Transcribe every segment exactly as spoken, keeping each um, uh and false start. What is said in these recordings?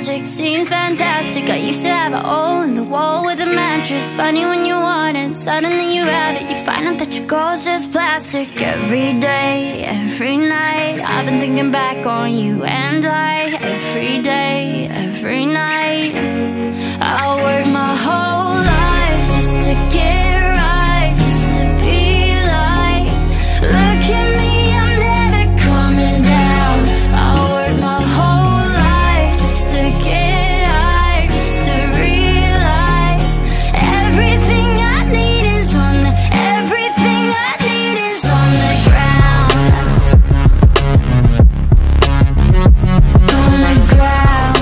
magic seems fantastic. I used to have a hole in the wall with a mattress. Funny when you want it, suddenly you have it. You find out that your goal's just plastic. Every day, every night, I've been thinking back on you and I. Every day, every night, I'll work my whole life just to get right, just to be like, look at me, I'm never coming down. I'll work my whole life just to get high, just to realize everything I need is on the, everything I need is on the ground. On the ground.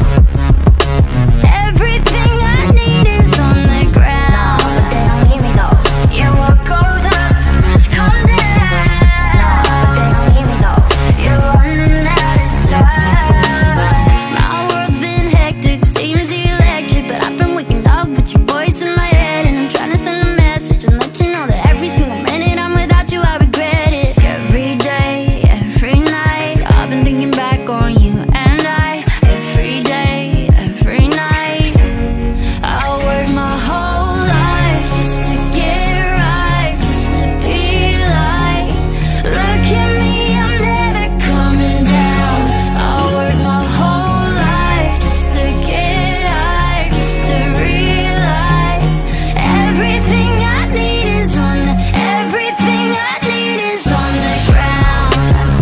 Everything I need is on the ground. No, but they don't need me though. Yeah, what goes up must come down. No, but they don't need me though. You're running out of time. My world's been hectic, seems electric, but I've been waking up with your voice in my head, and I'm trying to send a message and let you know that every single minute I'm without you, I regret it. Every day, every night, I've been thinking back on you and I. Every day, every night, I'll work my whole life just to get right, just to be like, look at me, I'm never coming down. I'll work my whole life just to get high, just to realize everything I need is on the, everything I need is on the ground.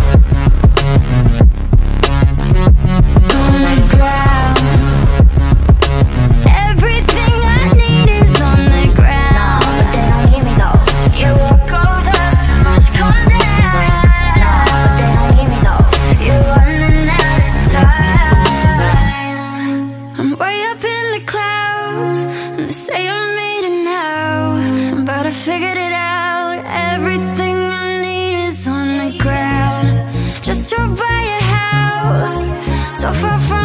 On the ground. Everything I need is on the ground. No, but they don't need me though. Yeah, what goes up must come down. No, but they don't need me though. You're running out of time. I'm way up in the clouds, and they say I made it now, but I figured it out. Everything I need is on the ground. Just drove by your house, so far from